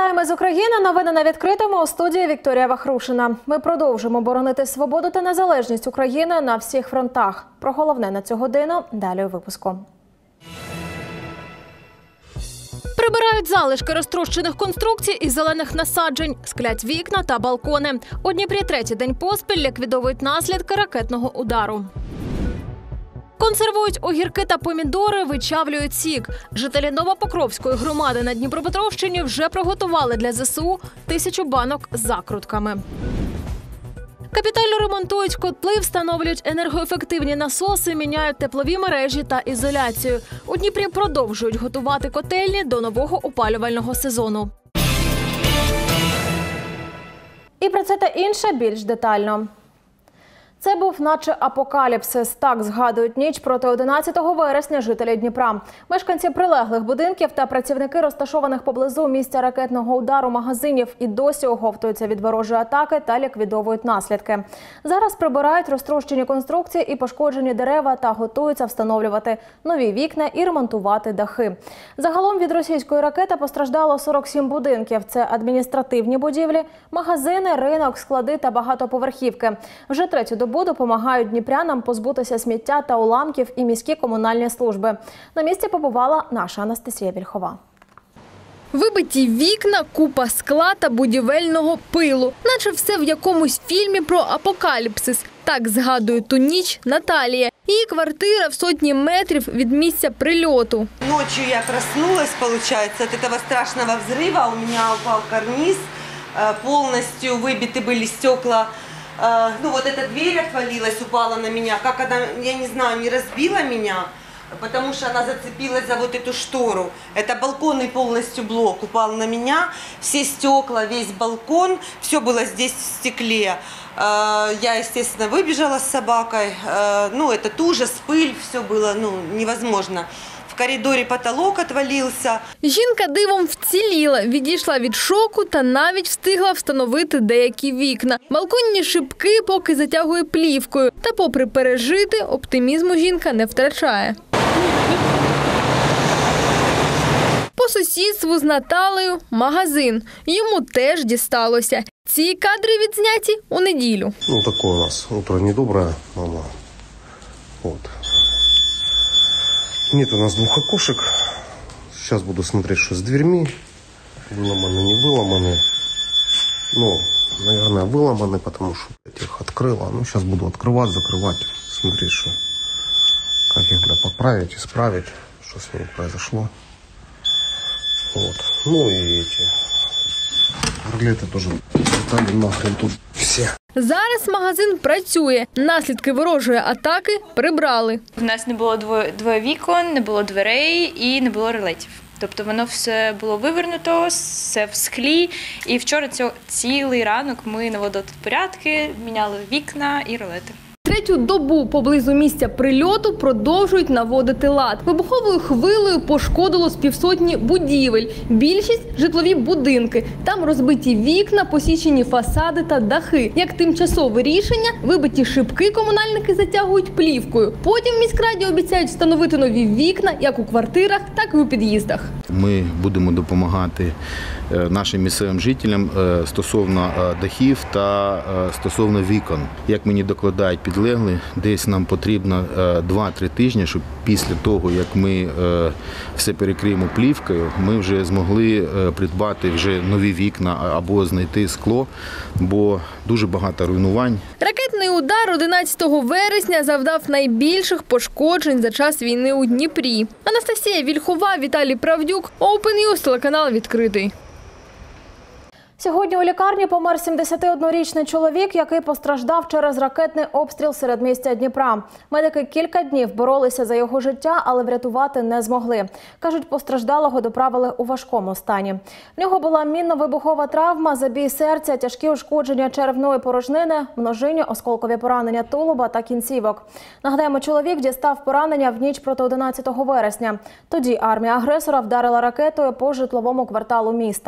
Вітаємо з України. Новини на відкритому. У студії Вікторія Вахрушина. Ми продовжимо боронити свободу та незалежність України на всіх фронтах. Про головне на цю годину далі у випуску. Прибирають залишки розтрощених конструкцій і зелених насаджень, склять вікна та балкони. У Дніпрі третій день поспіль ліквідовують наслідки ракетного удару. Консервують огірки та помідори, вичавлюють сік. Жителі Новопокровської громади на Дніпропетровщині вже приготували для ЗСУ 1000 банок з закрутками. Капітально ремонтують котли, встановлюють енергоефективні насоси, міняють теплові мережі та ізоляцію. У Дніпрі продовжують готувати котельні до нового опалювального сезону. І про це та інше більш детально. Це був наче апокаліпсис. Так згадують ніч проти 11 вересня жителі Дніпра. Мешканці прилеглих будинків та працівники розташованих поблизу місця ракетного удару магазинів і досі оговтуються від ворожої атаки та ліквідовують наслідки. Зараз прибирають розтрощені конструкції і пошкоджені дерева та готуються встановлювати нові вікна і ремонтувати дахи. Загалом від російської ракети постраждало 47 будинків. Це адміністративні будівлі, магазини, ринок, склади та багатоповерхівки. Вже третю добу допомагають дніпрянам позбутися сміття та уламків і міські комунальні служби. На місці побувала наша Анастасія Вільхова. Вибиті вікна, купа скла та будівельного пилу. Наче все в якомусь фільмі про апокаліпсис. Так згадує ту ніч Наталія. Її квартира в сотні метрів від місця прильоту. Ночью я проснулась, получается, от этого страшного взрыва. У меня упал карниз, полностью выбиты были стекла. Ну вот эта дверь отвалилась, упала на меня. Как она, я не знаю, не разбила меня, потому что она зацепилась за вот эту штору. Это балконный полностью блок упал на меня. Все стекла, весь балкон, все было здесь в стекле. Я, естественно, выбежала с собакой. Ну, этот ужас, пыль, все было невозможно. В коридорі потолок відвалився. Жінка дивом вціліла, відійшла від шоку та навіть встигла встановити деякі вікна. Балконні шибки поки затягує плівкою. Та попри пережити, оптимізму жінка не втрачає. По сусідству з Наталею – магазин. Йому теж дісталося. Ці кадри відзняті у неділю. Ну, таке у нас утро недобре, мама. Вот. Нет у нас двух окошек. Сейчас буду смотреть, что с дверьми. Выломаны, не выломаны. Ну, наверное, выломаны, потому что я их открыла. Ну, сейчас буду открывать, закрывать, смотреть, что, как их поправить, исправить, что с ними произошло. Вот. Ну и эти ролеты тоже летали нахрен тут все. Зараз магазин працює. Наслідки ворожої атаки прибрали. У нас не було двоє вікон, не було дверей і не було ролетів. Тобто воно все було вивернуто, все в склі. І вчора цілий ранок ми наводили тут порядки, міняли вікна і ролети. Третю добу поблизу місця прильоту продовжують наводити лад. Вибуховою хвилею пошкодило з півсотні будівель. Більшість – житлові будинки. Там розбиті вікна, посічені фасади та дахи. Як тимчасове рішення, вибиті шибки комунальники затягують плівкою. Потім в міськраді обіцяють встановити нові вікна як у квартирах, так і у під'їздах. Ми будемо допомагати нашим місцевим жителям стосовно дахів та стосовно вікон. Як мені докладають підлеглі, десь нам потрібно 2-3 тижні, щоб після того, як ми все перекриємо плівкою, ми вже змогли придбати вже нові вікна або знайти скло, бо дуже багато руйнувань. Ракетний удар 11 вересня завдав найбільших пошкоджень за час війни у Дніпрі. Анастасія Вільхова, Віталій Правдюк, Open News, телеканал «Відкритий». Сьогодні у лікарні помер 71-річний чоловік, який постраждав через ракетний обстріл середмістя Дніпра. Медики кілька днів боролися за його життя, але врятувати не змогли. Кажуть, постраждалого доправили у важкому стані. В нього була мінно-вибухова травма, забій серця, тяжкі ушкодження черевної порожнини, множинні осколкові поранення тулуба та кінцівок. Нагадаємо, чоловік дістав поранення в ніч проти 11 вересня. Тоді армія агресора вдарила ракетою по житловому кварталу міста.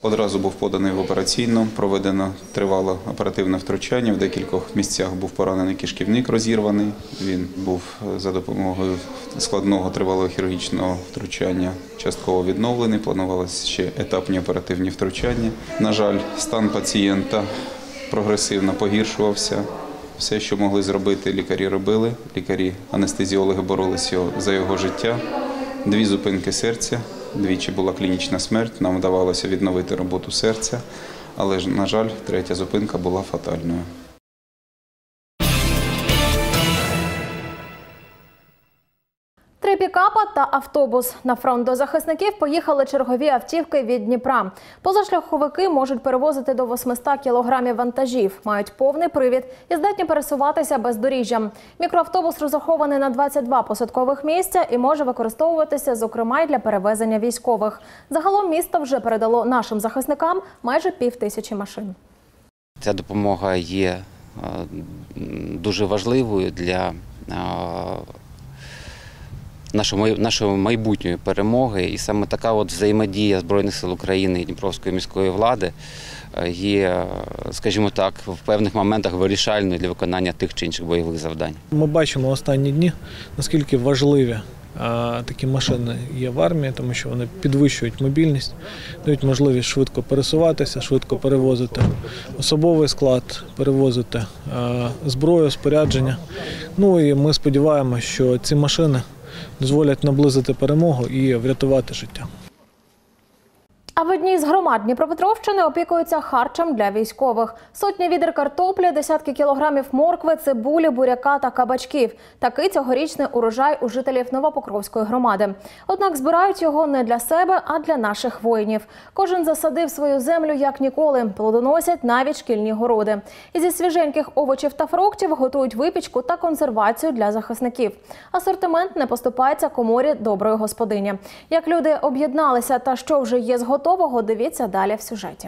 Одразу був поданий в операційну, проведено тривале оперативне втручання. В декількох місцях був поранений кишківник, розірваний. Він був за допомогою складного тривалого хірургічного втручання частково відновлений. Планувалися ще етапні оперативні втручання. На жаль, стан пацієнта прогресивно погіршувався. Все, що могли зробити, лікарі робили. Лікарі-анестезіологи боролися за його життя. 2 зупинки серця. Двічі була клінічна смерть, нам вдавалося відновити роботу серця, але, на жаль, 3-я зупинка була фатальною. 3 пікапа та автобус. На фронт до захисників поїхали чергові автівки від Дніпра. Позашляховики можуть перевозити до 800 кілограмів вантажів, мають повний привід і здатні пересуватися бездоріжжям. Мікроавтобус розрахований на 22 посадкових місця і може використовуватися, зокрема, й для перевезення військових. Загалом місто вже передало нашим захисникам майже 5000 машин. Ця допомога є дуже важливою для нашої майбутньої перемоги. І саме така взаємодія Збройних сил України і Дніпровської міської влади є, скажімо так, в певних моментах вирішальною для виконання тих чи інших бойових завдань. Ми бачимо останні дні, наскільки важливі такі машини є в армії, тому що вони підвищують мобільність, дають можливість швидко пересуватися, швидко перевозити особовий склад, перевозити зброю, спорядження. Ну і ми сподіваємося, що ці машини дозволять наблизити перемогу і врятувати життя. А в одній з громад Дніпропетровщини опікуються харчем для військових. Сотні відер картоплі, десятки кілограмів моркви, цибулі, буряка та кабачків. Такий цьогорічний урожай у жителів Новопокровської громади. Однак збирають його не для себе, а для наших воїнів. Кожен засадив свою землю як ніколи. Плодоносять навіть шкільні городи. І зі свіженьких овочів та фруктів готують випічку та консервацію для захисників. Асортимент не поступається коморі доброї господині. Як люди об'єдналися та що вже є з готового, дивіться далі в сюжеті.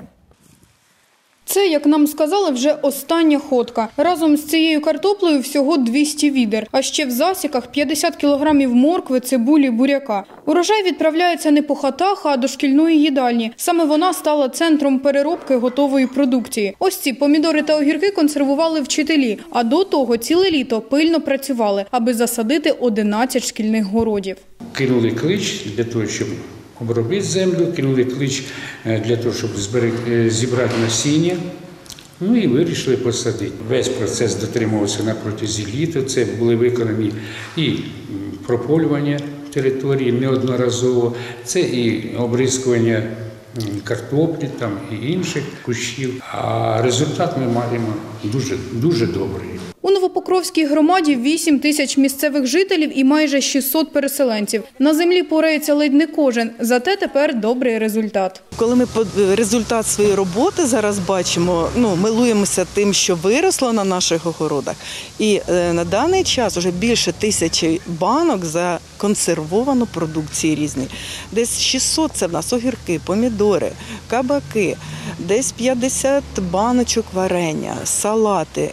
Це, як нам сказали, вже остання ходка. Разом з цією картоплею всього 200 відер. А ще в засіках 50 кілограмів моркви, цибулі, буряка. Урожай відправляється не по хатах, а до шкільної їдальні. Саме вона стала центром переробки готової продукції. Ось ці помідори та огірки консервували вчителі. А до того ціле літо пильно працювали, аби засадити 11 шкільних городів. Кинули клич для того, щоб обробити землю, кинули клич для того, щоб зібрати насіння, ну і вирішили посадити. Весь процес дотримувався на протязі літа, це були виконані і прополювання території неодноразово, це і обрискування картоплі там, і інших кущів, а результат ми маємо дуже добрий. У Новопокровській громаді 8 тисяч місцевих жителів і майже 600 переселенців. На землі порається ледь не кожен, зате тепер добрий результат. Коли ми результат своєї роботи зараз бачимо, милуємося тим, що виросло на наших огородах. І на даний час вже більше 1000 банок законсервовано продукції різної. Десь 600 – це в нас огірки, помідори, кабаки, десь 50 баночок варення, салати,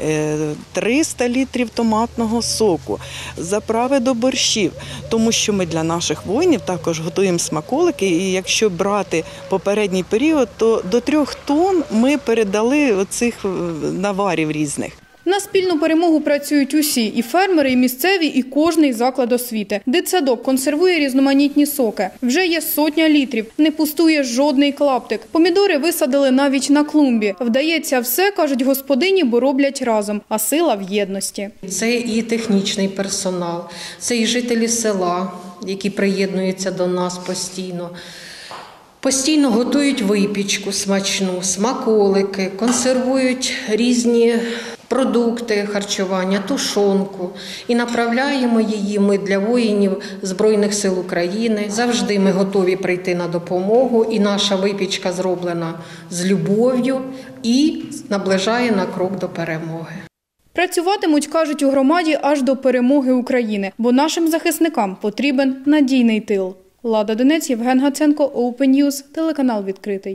300 літрів томатного соку, заправи до борщів. Тому що ми для наших воїнів також готуємо смаколики, і якщо брати попередній період, то до 3 тонн ми передали оцих наварів різних. На спільну перемогу працюють усі – і фермери, і місцеві, і кожний заклад освіти. Дитсадок консервує різноманітні соки. Вже є 100 літрів, не пустує жодний клаптик. Помідори висадили навіть на клумбі. Вдається все, кажуть господині, бо роблять разом, а сила в єдності. Це і технічний персонал, це і жителі села, які приєднуються до нас постійно. Постійно готують випічку смачну, смаколики, консервують різні продукти харчування, тушонку. І направляємо її ми для воїнів Збройних сил України. Завжди ми готові прийти на допомогу, і наша випічка зроблена з любов'ю і наближає на крок до перемоги. Працюватимуть, кажуть у громаді, аж до перемоги України, бо нашим захисникам потрібен надійний тил. Лада Донець, Євген Гаценко, Open News, телеканал «Відкритий».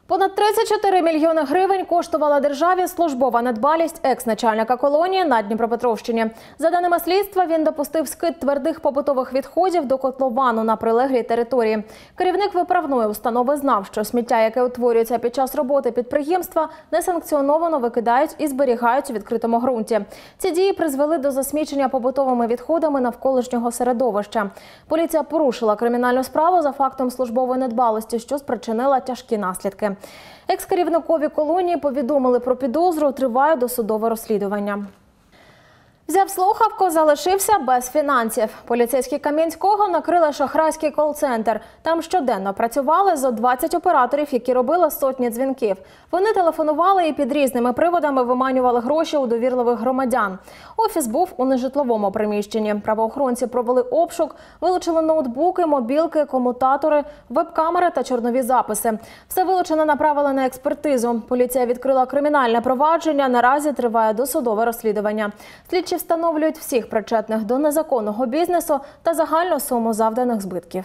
Понад 34 мільйони гривень коштувала державі службова недбалість екс-начальника колонії на Дніпропетровщині. За даними слідства, він допустив скид твердих побутових відходів до котловану на прилеглій території. Керівник виправної установи знав, що сміття, яке утворюється під час роботи підприємства, несанкціоновано викидають і зберігають у відкритому ґрунті. Ці дії призвели до засмічення побутовими відходами навколишнього середовища. Поліція порушила кримінальну справу за фактом службової недбалості, що спричинила тяжкі наслідки. Екс-керівникові колонії повідомили про підозру, триває досудове розслідування. Взяв слухавку, залишився без фінансів. Поліцейські Кам'янського накрили шахрайський кол-центр. Там щоденно працювали зо 20 операторів, які робили сотні дзвінків. Вони телефонували і під різними приводами виманювали гроші у довірливих громадян. Офіс був у нежитловому приміщенні. Правоохоронці провели обшук, вилучили ноутбуки, мобілки, комутатори, веб-камери та чорнові записи. Все вилучене направили на експертизу. Поліція відкрила кримінальне провадження, наразі триває досудове розслідування. Слідчі встановлюють всіх причетних до незаконного бізнесу та загальну суму завданих збитків.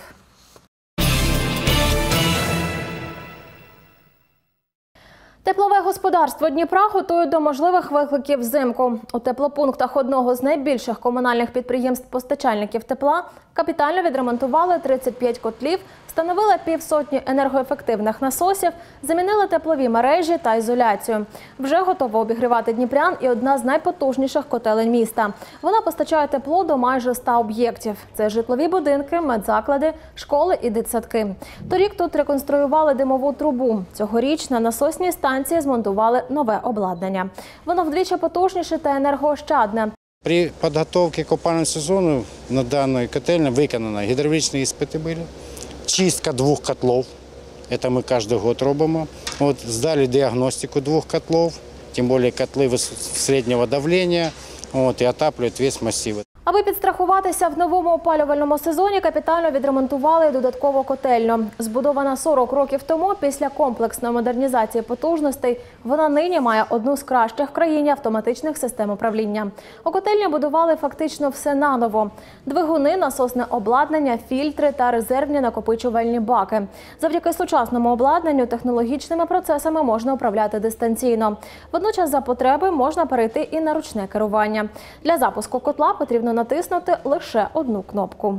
Теплове господарство Дніпра готують до можливих викликів взимку. У теплопунктах одного з найбільших комунальних підприємств-постачальників тепла капітально відремонтували 35 котлів, встановили півсотні енергоефективних насосів, замінили теплові мережі та ізоляцію. Вже готова обігрівати дніпрян і одна з найпотужніших котелень міста. Вона постачає тепло до майже 100 об'єктів. Це житлові будинки, медзаклади, школи і дитсадки. Торік тут реконструювали димову трубу. Цьогоріч на насосній станції змонтували нове обладнання. Воно вдвічі потужніше та енергоощадне. При підготовці к опалювальному сезону на даній котельні виконано гідравлічні іспити були, чистка 2 котлов, це ми кожен рік робимо. Здали діагностику 2 котлов, тим більше котли середнього давлення, і отаплюють весь масив. Аби підстрахуватися в новому опалювальному сезоні, капітально відремонтували додаткову котельню. Збудована 40 років тому, після комплексної модернізації потужностей, вона нині має одну з кращих в країні автоматичних систем управління. У котельні будували фактично все наново. Двигуни, насосне обладнання, фільтри та резервні накопичувальні баки. Завдяки сучасному обладнанню технологічними процесами можна управляти дистанційно. Водночас за потреби можна перейти і на ручне керування. Для запуску котла потрібно натиснути лише одну кнопку.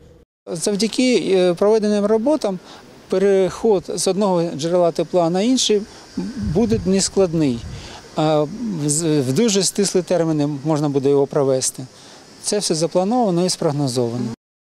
Завдяки проведеним роботам переход з одного джерела тепла на інший буде нескладний. В дуже стислі терміни можна буде його провести. Це все заплановано і спрогнозовано.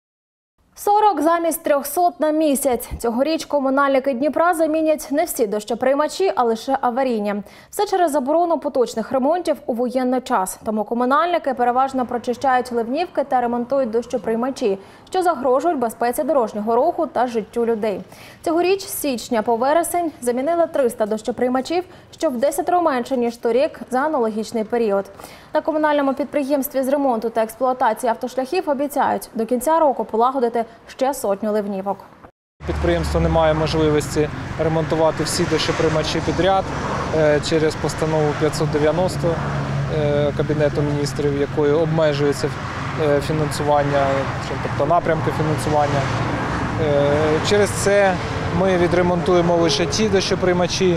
40 замість 300 на місяць. Цьогоріч комунальники Дніпра замінять не всі дощоприймачі, а лише аварійні. Все через заборону поточних ремонтів у воєнний час. Тому комунальники переважно прочищають ливнівки та ремонтують дощоприймачі, що загрожують безпеці дорожнього руху та життю людей. Цьогоріч з січня по вересень замінили 300 дощоприймачів, що в 10 менше, ніж торік за аналогічний період. На комунальному підприємстві з ремонту та експлуатації автошляхів обіцяють до кінця року полагодити ще 100 ливнівок. Підприємство не має можливості ремонтувати всі дощоприймачі підряд через постанову 590 Кабінету міністрів, якою обмежується фінансування, тобто напрямки фінансування. Через це ми відремонтуємо лише ті дощоприймачі,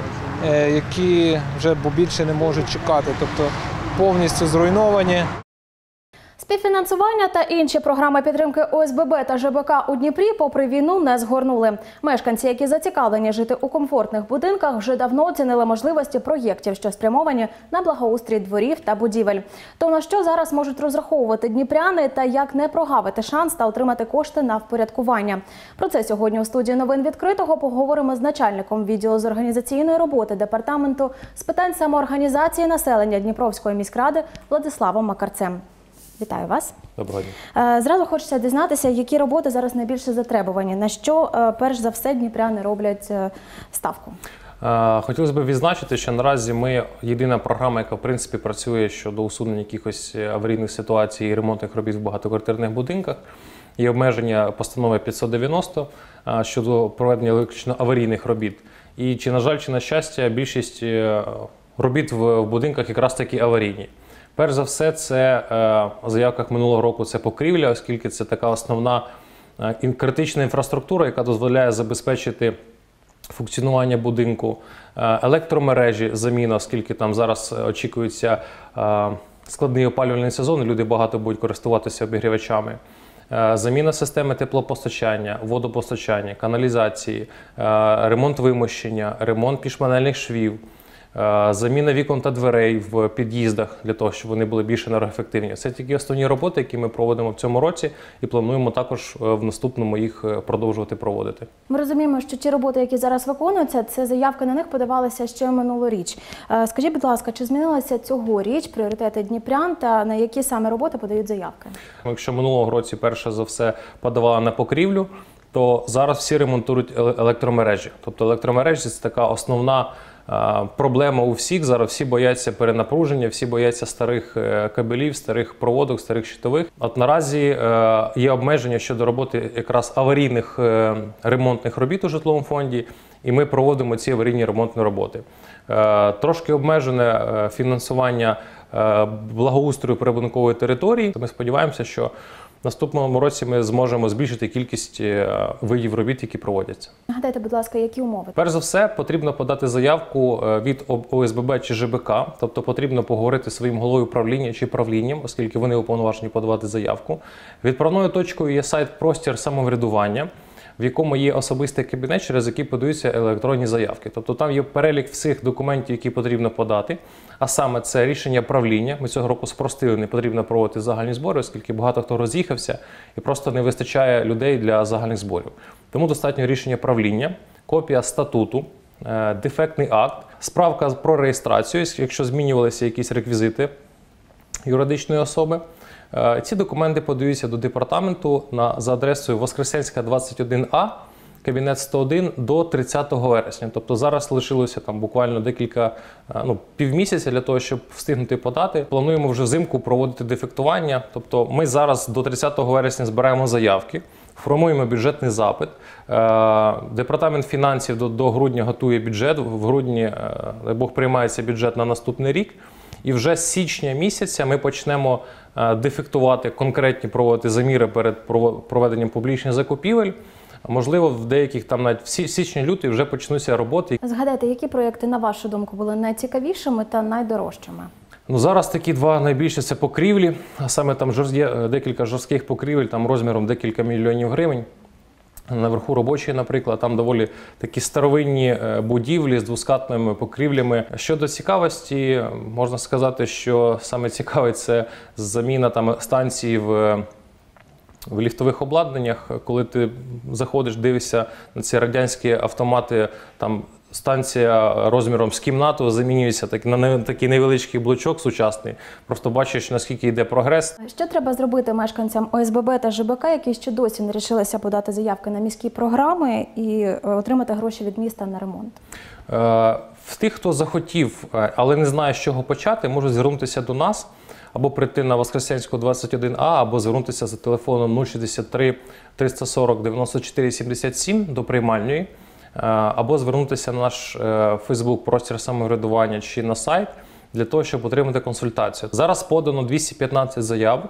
які вже більше не можуть чекати, тобто повністю зруйновані. Співфінансування та інші програми підтримки ОСББ та ЖБК у Дніпрі попри війну не згорнули. Мешканці, які зацікавлені жити у комфортних будинках, вже давно оцінили можливості проєктів, що спрямовані на благоустрій дворів та будівель. То на що зараз можуть розраховувати дніпряни та як не прогавити шанс та отримати кошти на впорядкування. Про це сьогодні у студії новин відкритого поговоримо з начальником відділу з організаційної роботи Департаменту з питань самоорганізації населення Дніпровської міськради Владиславом Макарцем. Вітаю вас. Доброго дня. Зразу хочеться дізнатися, які роботи зараз найбільше затребувані, на що, перш за все, дніпряни роблять ставку. Хотілося б відзначити, що наразі ми єдина програма, яка в принципі працює щодо усунення якихось аварійних ситуацій і ремонтних робіт в багатоквартирних будинках. Є обмеження постанови 590 щодо проведення виключно аварійних робіт. І чи на жаль, чи на щастя, більшість робіт в будинках якраз таки аварійні. Перш за все, це в заявках минулого року це покрівля, оскільки це така основна критична інфраструктура, яка дозволяє забезпечити функціонування будинку, електромережі, заміна, оскільки там зараз очікується складний опалювальний сезон, і люди багато будуть користуватися обігрівачами. Заміна системи теплопостачання, водопостачання, каналізації, ремонт вимощення, ремонт пішпанельних швів, заміна вікон та дверей в під'їздах для того, щоб вони були більш енергоефективні. Це тільки основні роботи, які ми проводимо в цьому році, і плануємо також в наступному їх продовжувати проводити. Ми розуміємо, що ті роботи, які зараз виконуються, це заявки на них подавалися ще минулоріч. Скажіть, будь ласка, чи змінилися цьогоріч пріоритети дніпрян та на які саме роботи подають заявки? Якщо минулого року перше за все подавали на покрівлю, то зараз всі ремонтують електромережі. Тобто електромережі – це така основна проблема у всіх. Зараз всі бояться перенапруження, всі бояться старих кабелів, старих проводок, старих щитових. От наразі є обмеження щодо роботи якраз аварійних ремонтних робіт у житловому фонді, і ми проводимо ці аварійні ремонтні роботи. Трошки обмежене фінансування благоустрою прибудинкової території. Ми сподіваємося, що в наступному році ми зможемо збільшити кількість видів робіт, які проводяться. Нагадайте, будь ласка, які умови? Перш за все, потрібно подати заявку від ОСББ чи ЖБК, тобто потрібно поговорити зі своїм головою управління чи правлінням, оскільки вони уповноважені подавати заявку. Відправною точкою є сайт «Простір самоврядування», в якому є особистий кабінет, через який подаються електронні заявки. Тобто там є перелік всіх документів, які потрібно подати, а саме це рішення правління. Ми цього року спростили, не потрібно проводити загальні збори, оскільки багато хто роз'їхався і просто не вистачає людей для загальних зборів. Тому достатньо рішення правління, копія статуту, дефектний акт, справка про реєстрацію, якщо змінювалися якісь реквізити юридичної особи. Ці документи подаються до департаменту за адресою Воскресенська, 21А, кабінет 101 до 30 вересня. Тобто зараз лишилося там буквально півмісяця для того, щоб встигнути подати. Плануємо вже взимку проводити дефектування. Тобто ми зараз до 30 вересня збираємо заявки, формуємо бюджетний запит. Департамент фінансів до грудня готує бюджет. В грудні, дай Бог, приймається бюджет на наступний рік. І вже з січня місяця ми почнемо дефектувати, конкретні проводити заміри перед проведенням публічних закупівель. Можливо, в деяких там навіть в січні-лютий вже почнуться роботи. Згадайте, які проєкти, на вашу думку, були найцікавішими та найдорожчими? Зараз такі два найбільші – це покрівлі, а саме там є декілька жорстких покрівель, там розміром декілька мільйонів гривень. Наверху робочої, наприклад, там доволі такі старовинні будівлі з двоскатними покрівлями. Щодо цікавості, можна сказати, що саме цікаве – це заміна там станції в ліфтових обладнаннях. Коли ти заходиш, дивишся на ці радянські автомати, там станція розміром з кімнату замінюється на такий невеличкий блочок сучасний. Просто бачиш, наскільки йде прогрес. Що треба зробити мешканцям ОСББ та ЖБК, які ще досі не рішилися подати заявки на міські програми і отримати гроші від міста на ремонт? В тих, хто захотів, але не знає, з чого почати, можуть звернутися до нас або прийти на Воскресенську, 21А, або звернутися за телефоном 063 340 94 77 до приймальної, або звернутися на наш Фейсбук «Простір самоврядування» чи на сайт для того, щоб отримати консультацію. Зараз подано 215 заявок,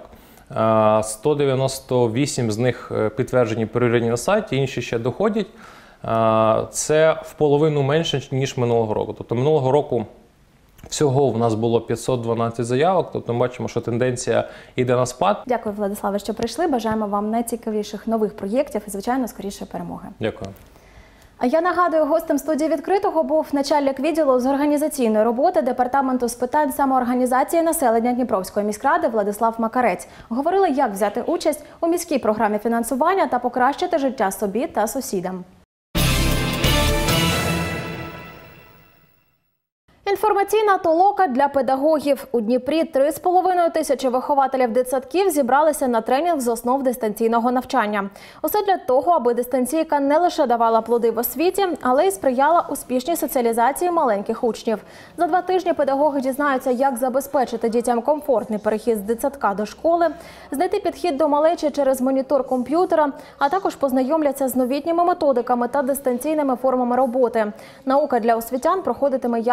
198 з них підтверджені, перевірені на сайті, інші ще доходять. Це в половину менше, ніж минулого року. Тобто минулого року всього у нас було 512 заявок, тобто ми бачимо, що тенденція йде на спад. Дякую, Владиславе, що прийшли. Бажаємо вам найцікавіших нових проєктів і, звичайно, скоріше перемоги. Дякую. А я нагадую, гостем студії «Відкритого» був начальник відділу з організаційної роботи Департаменту з питань самоорганізації населення Дніпровської міськради Владислав Макарець. Говорили, як взяти участь у міській програмі фінансування та покращити життя собі та сусідам. Інформаційна толока для педагогів. У Дніпрі 3,5 тисячі вихователів дитсадків зібралися на тренінг з основ дистанційного навчання. Усе для того, аби дистанційка не лише давала плоди в освіті, але й сприяла успішній соціалізації маленьких учнів. За 2 тижні педагоги дізнаються, як забезпечити дітям комфортний перехід з дитсадка до школи, знайти підхід до малечі через монітор комп'ютера, а також познайомляться з новітніми методиками та дистанційними формами роботи. Наука для освітян проходитиме як офлайн,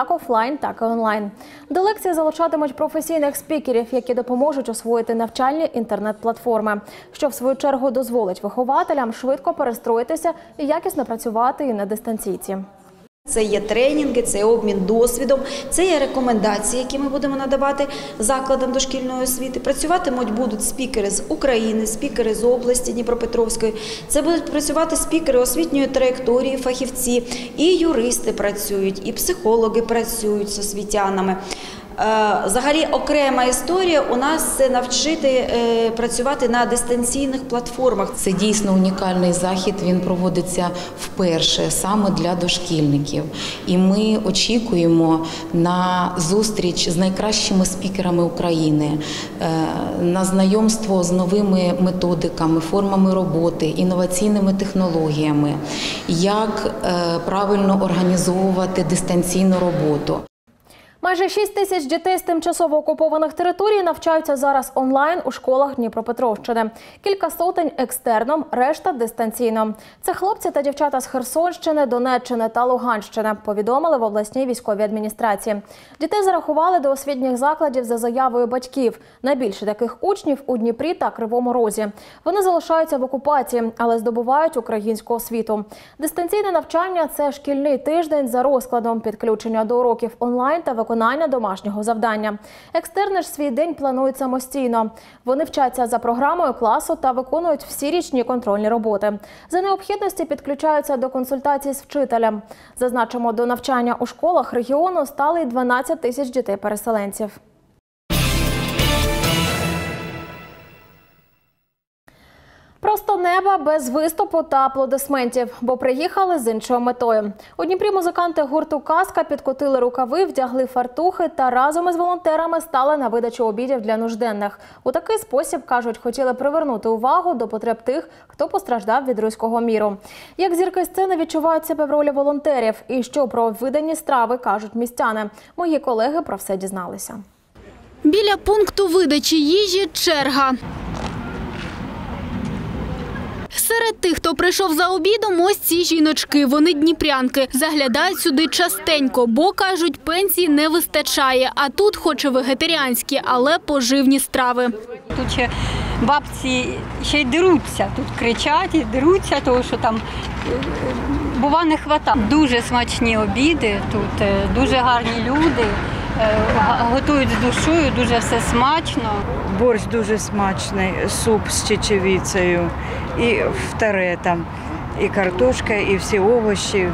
офлайн, так і онлайн. До лекції залучатимуть професійних спікерів, які допоможуть освоїти навчальні інтернет-платформи, що в свою чергу дозволить вихователям швидко перестроїтися і якісно працювати і на дистанційці. Це є тренінги, це є обмін досвідом, це є рекомендації, які ми будемо надавати закладам дошкільної освіти. Працюватимуть будуть спікери з України, спікери з області Дніпропетровської. Це будуть працювати спікери освітньої траєкторії, фахівці, і юристи працюють, і психологи працюють з освітянами. Взагалі окрема історія у нас – це навчити працювати на дистанційних платформах. Це дійсно унікальний захід, він проводиться вперше саме для дошкільників. І ми очікуємо на зустріч з найкращими спікерами України, на знайомство з новими методиками, формами роботи, інноваційними технологіями, як правильно організовувати дистанційну роботу. Майже 6 тисяч дітей з тимчасово окупованих територій навчаються зараз онлайн у школах Дніпропетровщини. Кілька сотень екстерном, решта дистанційно. Це хлопці та дівчата з Херсонщини, Донеччини та Луганщини, повідомили в обласній військовій адміністрації. Дітей зарахували до освітніх закладів за заявою батьків. Найбільше таких учнів у Дніпрі та Кривому Розі. Вони залишаються в окупації, але здобувають українську освіту. Дистанційне навчання – це шкільний тиждень за розкладом, підключення до уроків онлайн та виконання домашнього завдання. Екстерни ж свій день планують самостійно. Вони вчаться за програмою класу та виконують всі річні контрольні роботи. За необхідності підключаються до консультацій з вчителем. Зазначимо, до навчання у школах регіону стали й 12 тисяч дітей-переселенців. Просто неба без виступу та аплодисментів, бо приїхали з іншою метою. У Дніпрі музиканти гурту «Казка» підкотили рукави, вдягли фартухи та разом із волонтерами стали на видачу обідів для нужденних. У такий спосіб, кажуть, хотіли привернути увагу до потреб тих, хто постраждав від руського міру. Як зірки сцени відчувають себе в ролі волонтерів і що про видані страви кажуть містяни. Мої колеги про все дізналися. Біля пункту видачі їжі – черга. Серед тих, хто прийшов за обідом, ось ці жіночки. Вони дніпрянки. Заглядають сюди частенько, бо, кажуть, пенсії не вистачає. А тут хоч і вегетаріанські, але поживні страви. Тут ще бабці ще й деруться. Тут кричать і деруться, тому що там бува не хватає. Дуже смачні обіди, тут дуже гарні люди. Готують з душою, дуже все смачно. Борщ дуже смачний, суп з чечевицею, і вторе там, і картошка, і всі овочі,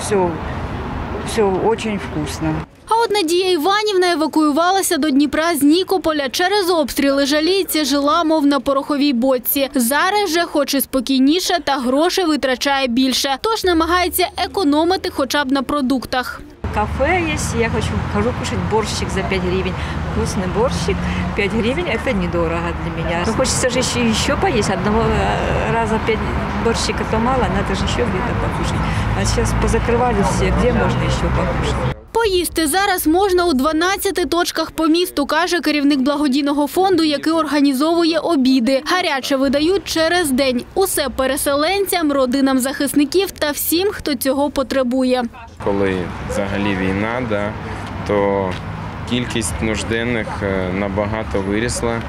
все дуже вкусно. А от Надія Іванівна евакуювалася до Дніпра з Нікополя через обстріли. Жаліється, жила, мов на пороховій бочці. Зараз же хоч і спокійніше, та грошей витрачає більше. Тож намагається економити хоча б на продуктах. Кафе есть, я хожу кушать борщик за 5 гривен. Вкусный борщик, 5 гривен – это недорого для меня. Но хочется же еще поесть, одного раза 5 борщика то мало, надо же еще где-то покушать. А сейчас позакрывали все, где можно еще покушать. Поїсти зараз можна у 12 точках по місту, каже керівник благодійного фонду, який організовує обіди. Гаряче видають через день. Усе переселенцям, родинам захисників та всім, хто цього потребує. Коли взагалі війна, то кількість нужденних набагато вирісла.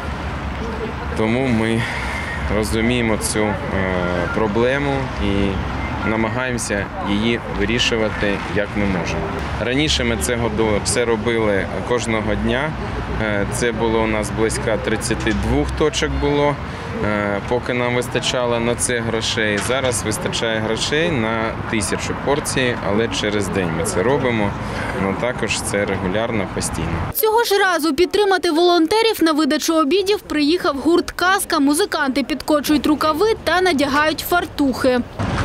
Тому ми розуміємо цю проблему і намагаємося її вирішувати, як ми можемо. Раніше ми це робили кожного дня. Це було у нас близько 32 точок було, поки нам вистачало на це грошей. Зараз вистачає грошей на 1000 порцій, але через день ми це робимо. Ну, також це регулярно, постійно. Цього ж разу підтримати волонтерів на видачу обідів приїхав гурт «Казка». Музиканти підкочують рукави та надягають фартухи.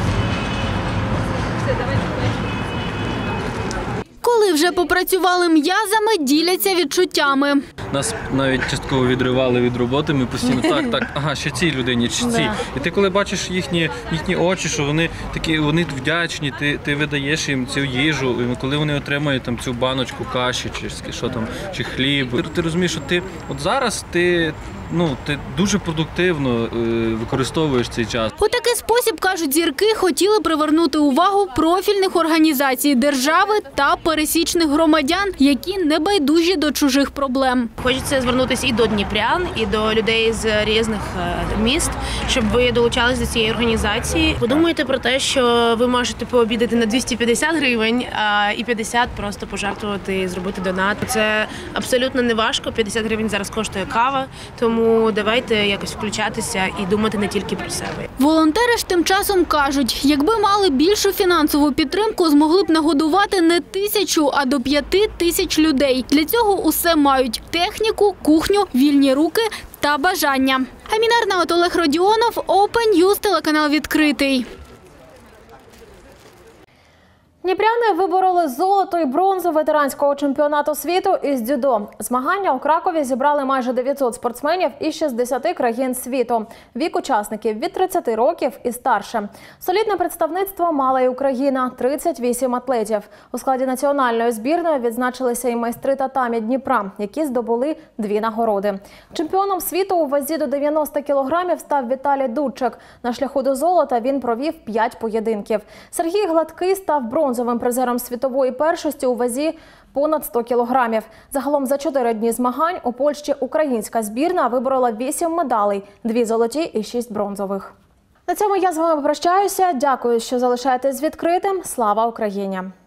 Коли вже попрацювали м'язами, діляться відчуттями. Нас навіть частково відривали від роботи, ми постійно ага, ще цій людині, чи цій. І ти коли бачиш їхні очі, що вони такі, вони вдячні, ти видаєш їм цю їжу, і коли вони отримують там цю баночку каші, чи що там, чи хліб, ти розумієш, що ти от зараз ти ти дуже продуктивно використовуєш цей час. У такий спосіб, кажуть зірки, хотіли привернути увагу профільних організацій держави та пересічних громадян, які не байдужі до чужих проблем. Хочеться звернутися і до дніпрян, і до людей з різних міст, щоб ви долучались до цієї організації. Подумайте про те, що ви можете пообідати на 250 гривень, і 50 просто пожертвувати і зробити донат. Це абсолютно не важко, 50 гривень зараз коштує кава, тому давайте якось включатися і думати не тільки про себе. Волонтери ж тим часом кажуть, якби мали більшу фінансову підтримку, змогли б нагодувати не 1000, а до 5000 людей. Для цього усе мають – техніку, кухню, вільні руки та бажання. Аміна Арнаут, Олег Родіонов, Open News, телеканал «Відкритий». Дніпряни вибороли золото і бронзу ветеранського чемпіонату світу із дзюдо. Змагання у Кракові зібрали майже 900 спортсменів із 60 країн світу. Вік учасників від 30 років і старше. Солідне представництво мала і Україна – 38 атлетів. У складі національної збірної відзначилися і майстри татамі Дніпра, які здобули 2 нагороди. Чемпіоном світу у вазі до 90 кілограмів став Віталій Дудчик. На шляху до золота він провів 5 поєдинків. Сергій Гладкий став бронзовим призером світової першості у вазі понад 100 кілограмів. Загалом за 4 дні змагань у Польщі українська збірна виборола 8 медалей – 2 золоті і 6 бронзових. На цьому я з вами прощаюся. Дякую, що залишаєтесь відкритим. Слава Україні!